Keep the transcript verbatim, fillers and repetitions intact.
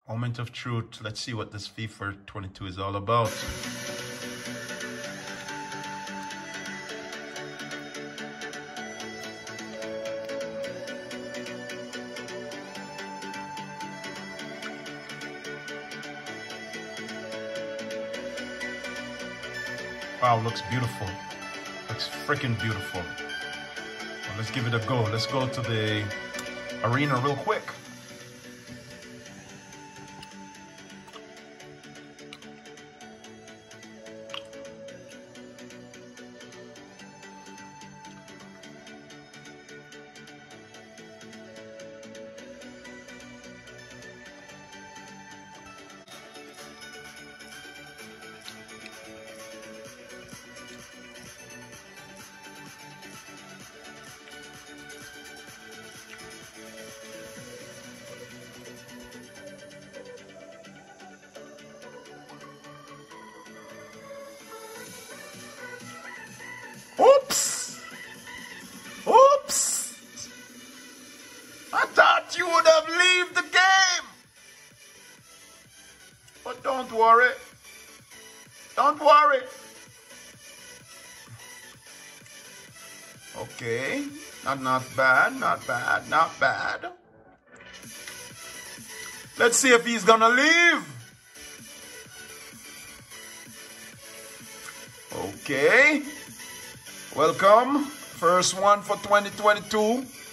Moment of truth. Let's see what this FIFA twenty-two is all about. Wow, looks beautiful. Looks freaking beautiful. Well, let's give it a go. Let's go to the arena real quick. Oops! Oops! I thought you would have left the game! But don't worry. Don't worry. Okay. Not, not bad, not bad, not bad. Let's see if he's gonna leave. Okay. Welcome. First one for twenty twenty-two.